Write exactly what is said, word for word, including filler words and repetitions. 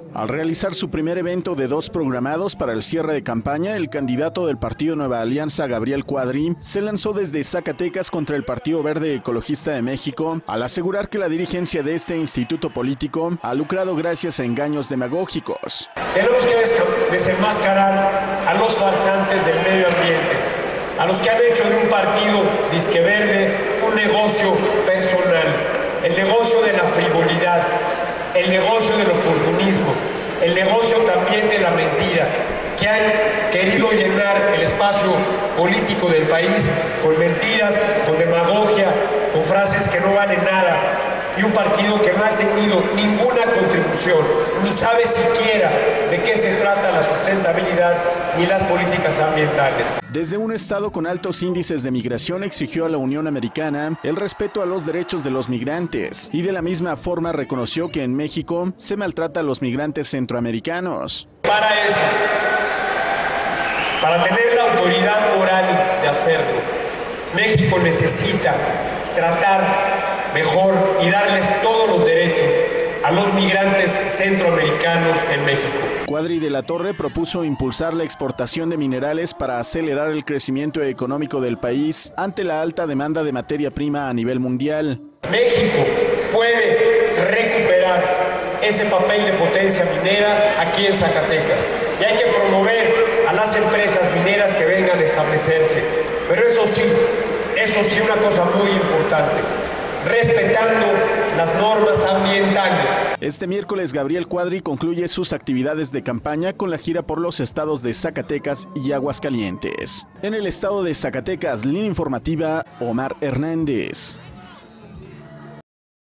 Al realizar su primer evento de dos programados para el cierre de campaña, el candidato del Partido Nueva Alianza, Gabriel Cuadri, se lanzó desde Zacatecas contra el Partido Verde Ecologista de México, al asegurar que la dirigencia de este instituto político ha lucrado gracias a engaños demagógicos. Tenemos que desenmascarar a los farsantes del medio ambiente, a los que han hecho de un partido disque verde un negocio personal, el negocio de la frivolidad, el negocio del oportunismo, el negocio también de la mentira, que han querido llenar el espacio político del país con mentiras, con demagogia, con frases que no valen nada, y un partido que no ha tenido ninguna contribución, ni sabe siquiera de qué se trata la sustentabilidad ni las políticas ambientales. Desde un estado con altos índices de migración exigió a la Unión Americana el respeto a los derechos de los migrantes y de la misma forma reconoció que en México se maltrata a los migrantes centroamericanos. Para eso, para tener la autoridad moral de hacerlo, México necesita tratar mejor y darles todos los derechos a los migrantes centroamericanos en México. Cuadri de la Torre propuso impulsar la exportación de minerales para acelerar el crecimiento económico del país ante la alta demanda de materia prima a nivel mundial. México puede recuperar ese papel de potencia minera aquí en Zacatecas y hay que promover a las empresas mineras que vengan a establecerse. Pero eso sí, eso sí, una cosa muy importante, respetando las normas ambientales. Este miércoles, Gabriel Cuadri concluye sus actividades de campaña con la gira por los estados de Zacatecas y Aguascalientes. En el estado de Zacatecas, línea informativa, Omar Hernández.